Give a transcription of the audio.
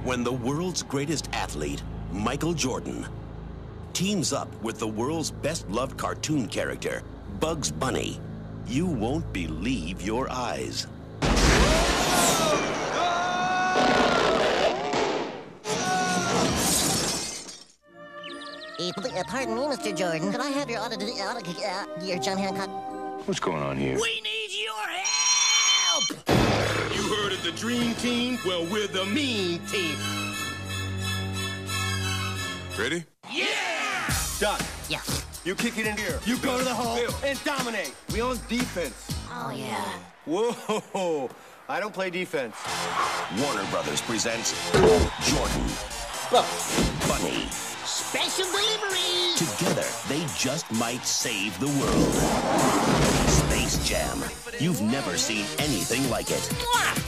when the world's greatest athlete, Michael Jordan, teams up with the world's best-loved cartoon character, Bugs Bunny, you won't believe your eyes. Pardon me, Mr. Jordan. Could I have your your John Hancock? What's going on here? We need your help! You heard of the Dream Team? Well, we're the Mean Team. Ready? Yeah! Duck. Yeah. You kick it in here. You go to the hole and dominate. We on defense. Oh, yeah. Whoa! I don't play defense. Warner Brothers presents Jordan, Bugs Bunny. Special delivery! Together, they just might save the world. Space Jam. You've never seen anything like it. Mwah!